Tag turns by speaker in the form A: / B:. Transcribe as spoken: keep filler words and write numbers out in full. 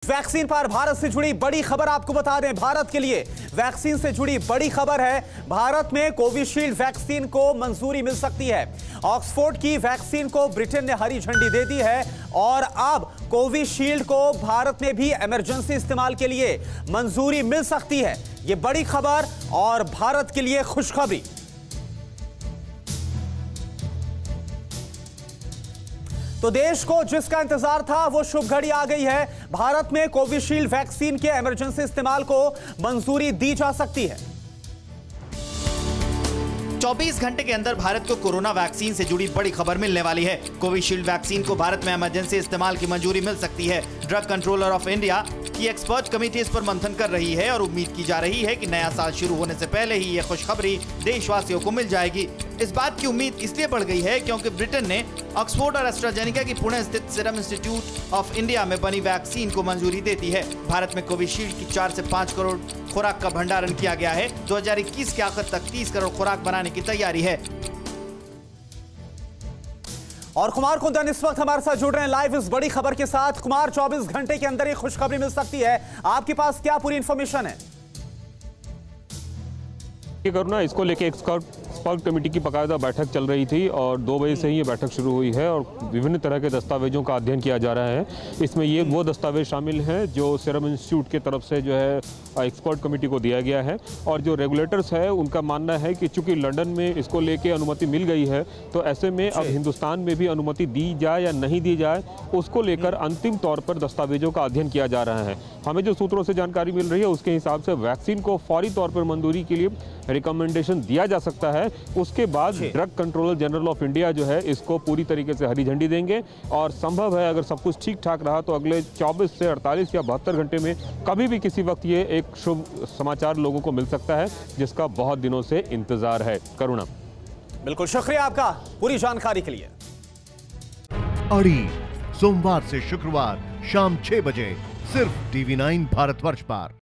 A: Vaccine पर भारत से जुड़ी बड़ी खबर आपको बता दें। भारत के लिए वैक्सीन से जुड़ी बड़ी खबर है। भारत में कोविशील्ड वैक्सीन को मंजूरी मिल सकती है। ऑक्सफोर्ड की वैक्सीन को ब्रिटेन ने हरी झंडी दे दी है और अब कोविशील्ड को भारत में भी इमरजेंसी इस्तेमाल के लिए मंजूरी मिल सकती है। यह बड़ी खबर और भारत के लिए खुशखबरी। तो देश को जिसका इंतजार था वो शुभ घड़ी आ गई है। भारत में कोविशील्ड वैक्सीन के इमरजेंसी इस्तेमाल को मंजूरी दी जा सकती है।
B: चौबीस घंटे के अंदर भारत को कोरोना वैक्सीन से जुड़ी बड़ी खबर मिलने वाली है। कोविशील्ड वैक्सीन को भारत में इमरजेंसी इस्तेमाल की मंजूरी मिल सकती है। ड्रग कंट्रोलर ऑफ इंडिया की एक्सपर्ट कमेटी इस पर मंथन कर रही है और उम्मीद की जा रही है कि नया साल शुरू होने से पहले ही यह खुशखबरी देशवासियों को मिल जाएगी। इस बात की उम्मीद इसलिए बढ़ गई है क्योंकि ब्रिटेन ने ऑक्सफोर्ड और एस्ट्राजेनेका की पुणे स्थित सीरम इंस्टीट्यूट ऑफ इंडिया में बनी वैक्सीन को मंजूरी देती है। भारत में कोविशील्ड की चार से पाँच करोड़ खुराक का भंडारण किया गया है। दो हज़ार इक्कीस के आखिर तक तीस करोड़ खुराक बनाने की तैयारी है।
A: और कुमार कुंदन इस वक्त हमारे साथ जुड़ रहे हैं लाइव इस बड़ी खबर के साथ। कुमार, चौबीस घंटे के अंदर ये खुशखबरी मिल सकती है, आपके पास क्या पूरी इंफॉर्मेशन है?
C: करुणा, इसको लेके एक्सपर्ट एक्सपर्ट कमेटी की बाकायदा बैठक चल रही थी और दो बजे से ही ये बैठक शुरू हुई है और विभिन्न तरह के दस्तावेजों का अध्ययन किया जा रहा है। इसमें ये वो दस्तावेज शामिल हैं जो सीरम इंस्टीट्यूट की तरफ से जो है एक्सपर्ट कमेटी को दिया गया है और जो रेगुलेटर्स है उनका मानना है कि चूंकि लंदन में इसको लेके अनुमति मिल गई है तो ऐसे में अब हिंदुस्तान में भी अनुमति दी जाए या नहीं दी जाए उसको लेकर अंतिम तौर पर दस्तावेजों का अध्ययन किया जा रहा है। हमें जो सूत्रों से जानकारी मिल रही है उसके हिसाब से वैक्सीन को फौरी तौर पर मंजूरी के लिए रिकमेंडेशन दिया जा सकता है। उसके बाद drug controller general of India जो है इसको पूरी तरीके से हरी झंडी देंगे और संभव है अगर सब कुछ ठीक ठाक रहा तो अगले चौबीस से अड़तालीस या बहत्तर घंटे में कभी भी किसी वक्त ये एक शुभ समाचार लोगों को मिल सकता है जिसका बहुत दिनों से इंतजार है। करुणा,
A: बिल्कुल शुक्रिया आपका पूरी जानकारी के लिए।
D: अड़ी सोमवार से शुक्रवार शाम छह बजे सिर्फ टीवी नाइन भारतवर्ष पर।